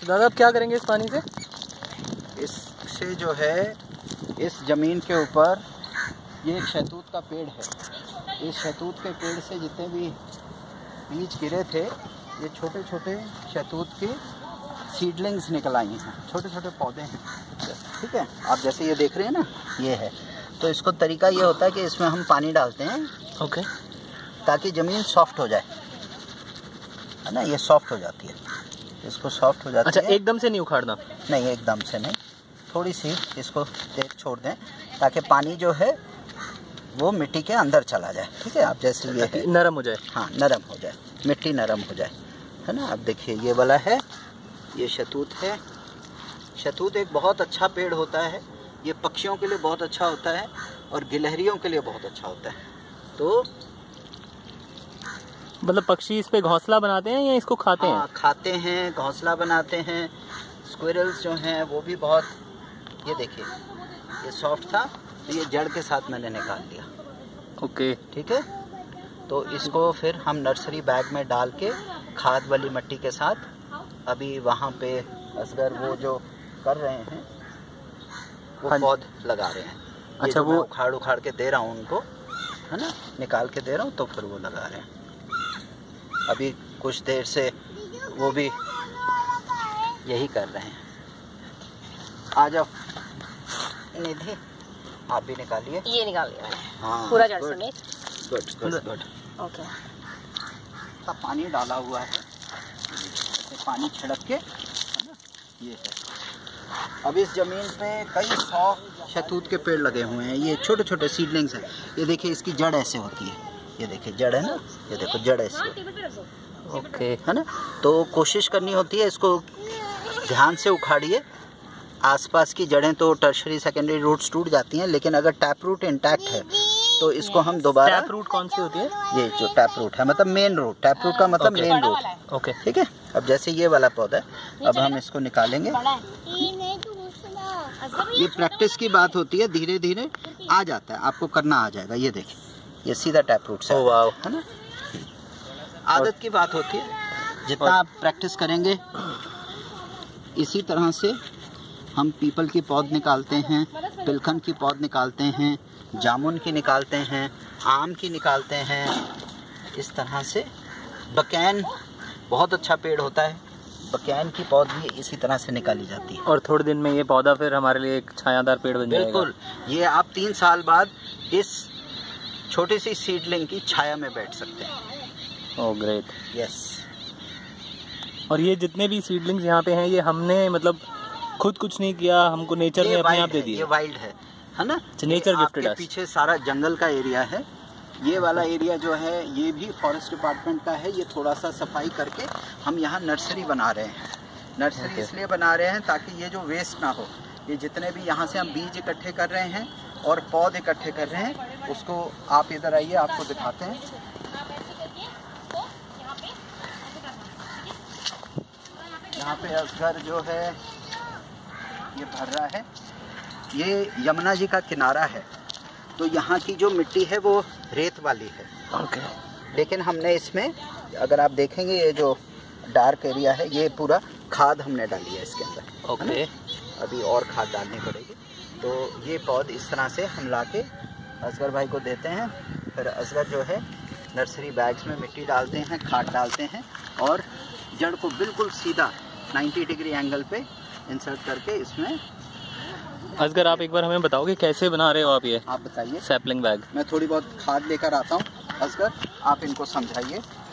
दादा अब क्या करेंगे इस पानी से? इससे जो है इस ज़मीन के ऊपर ये एक शहतूत का पेड़ है। इस शहतूत के पेड़ से जितने भी बीज गिरे थे, ये छोटे छोटे शहतूत के सीडलिंग्स निकल आई हैं, छोटे छोटे पौधे हैं। ठीक है, आप जैसे ये देख रहे हैं ना, ये है। तो इसको तरीका ये होता है कि इसमें हम पानी डालते हैं, ओके, ताकि ज़मीन सॉफ्ट हो जाए, है ना। ये सॉफ्ट हो जाती है, इसको सॉफ्ट हो जाती है। अच्छा, एकदम से नहीं उखाड़ना? नहीं, एकदम से नहीं, थोड़ी सी इसको देख छोड़ दें, ताकि पानी जो है वो मिट्टी के अंदर चला जाए। ठीक है, आप जैसे ये है, नरम हो जाए। हाँ, नरम हो जाए, मिट्टी नरम हो जाए, है ना। अब देखिए ये वाला है, ये शहतूत है। शहतूत एक बहुत अच्छा पेड़ होता है, ये पक्षियों के लिए बहुत अच्छा होता है और गिलहरियों के लिए बहुत अच्छा होता है। तो मतलब पक्षी इस पे घोंसला बनाते हैं या इसको खाते हैं? खाते हैं, घोंसला बनाते हैं। स्क्विरल्स जो हैं वो भी बहुत, ये देखिए ये सॉफ्ट था, तो ये जड़ के साथ मैंने निकाल लिया। ओके, ठीक है, तो इसको फिर हम नर्सरी बैग में डाल के खाद वाली मिट्टी के साथ अभी वहाँ पे असगर वो जो कर रहे हैं वो पौध लगा रहे हैं। अच्छा, वो उखाड़ के दे रहा हूँ उनको, है ना, निकाल के दे रहा हूँ, तो फिर वो लगा रहे हैं। अभी कुछ देर से वो भी यही कर रहे हैं। आ जाओ निधि, आप भी निकालिए। ये निकाल लिया मैंने। हाँ, पूरा जड़ समेत। गुड। ओके, सब पानी डाला हुआ है, पानी छिड़क के, है ना, ये है। अब इस जमीन पे कई 100 शहतूत के पेड़ लगे हुए हैं। ये छोटे छोटे सीडलिंग्स हैं। ये देखिए इसकी जड़ ऐसे होती है, ये देखिए जड़ है ना, ये देखो जड़ ऐसे होती है। ओके, है ना। तो कोशिश करनी होती है, इसको ध्यान से उखाड़िए। आसपास की जड़ें तो टर्शरी सेकेंडरी रूट्स टूट जाती हैं, लेकिन अगर टैप रूट इंटैक्ट है तो इसको हम दोबारा। टैप रूट कौन सी होती है? ये जो टैप रूट है मतलब मेन रूट, टैप रूट का मतलब मेन रूट। ओके, ठीक है। अब जैसे ये वाला पौधा है, अब हम इसको निकालेंगे। ये प्रैक्टिस की बात होती है, धीरे धीरे आ जाता है, आपको करना आ जाएगा। ये देखिए ये सीधा टैप रूट से, है ना। आदत की बात होती है, जितना आप प्रैक्टिस करेंगे। इसी तरह से हम पीपल की पौध निकालते हैं, पिलखन की पौध निकालते हैं, जामुन की निकालते हैं, आम की निकालते हैं। इस तरह से बकैन बहुत अच्छा पेड़ होता है, बकैन की पौध भी इसी तरह से निकाली जाती है। और थोड़े दिन में ये पौधा फिर हमारे लिए एक छायादार पेड़ बन जाएगा। बिल्कुल, ये आप 3 साल बाद इस छोटी सी सीडलिंग की छाया में बैठ सकते हैं। Oh great, yes. और ये जितने भी सीडलिंग्स यहाँ पे हैं, ये हमने मतलब खुद कुछ नहीं किया, हमको नेचर ने अपने आप दे दिया। ये वाइल्ड है ना। Nature gifted us. पीछे सारा जंगल का एरिया है, ये वाला एरिया जो है ये भी फॉरेस्ट डिपार्टमेंट का है। ये थोड़ा सा सफाई करके हम यहाँ नर्सरी बना रहे हैं। नर्सरी इसलिए बना रहे हैं ताकि ये जो वेस्ट ना हो, ये जितने भी यहाँ से हम बीज इकट्ठे कर रहे हैं और पौध इकट्ठे कर रहे हैं, उसको आप इधर आइए, आपको दिखाते हैं। यहाँ पे असगर जो है ये भर रहा है। ये यमुना जी का किनारा है, तो यहाँ की जो मिट्टी है वो रेत वाली है। ओके, लेकिन हमने इसमें, अगर आप देखेंगे, ये जो डार्क एरिया है, ये पूरा खाद हमने डाली है इसके अंदर। ओके, अभी और खाद डालनी पड़ेगी। तो ये पौध इस तरह से हम लाके असगर भाई को देते हैं। फिर असगर जो है नर्सरी बैग्स में मिट्टी डालते हैं, खाद डालते हैं और जड़ को बिल्कुल सीधा 90 डिग्री एंगल पे इंसर्ट करके इसमें। असगर आप एक बार हमें बताओगे कैसे बना रहे हो आप ये? आप बताइए। Sapling bag. मैं थोड़ी बहुत खाद लेकर आता हूँ, असगर आप इनको समझाइए।